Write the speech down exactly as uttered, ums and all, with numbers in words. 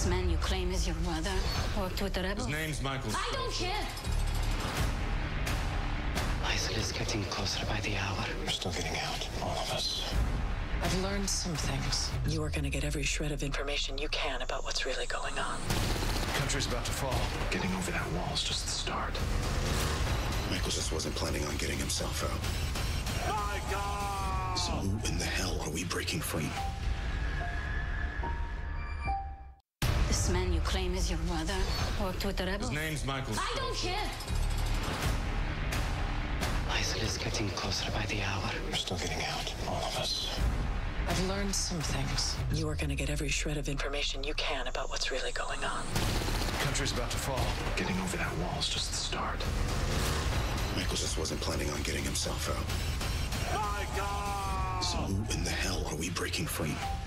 This man you claim is your brother worked with the rebels? His name's Michael. I don't care. ISIL is getting closer by the hour. We're still getting out, all of us. I've learned some things. You are going to get every shred of information you can about what's really going on. The country's about to fall. Getting over that wall is just the start. Michael just wasn't planning on getting himself out. Michael! So who in the hell are we breaking free? This man you claim is your brother worked with the rebels? His name's Michael. I don't care. ISIL is getting closer by the hour. We're still getting out, all of us. I've learned some things. You are going to get every shred of information you can about what's really going on. The country's about to fall. Getting over that wall is just the start. Michael just wasn't planning on getting himself out. Michael! So who in the hell are we breaking free?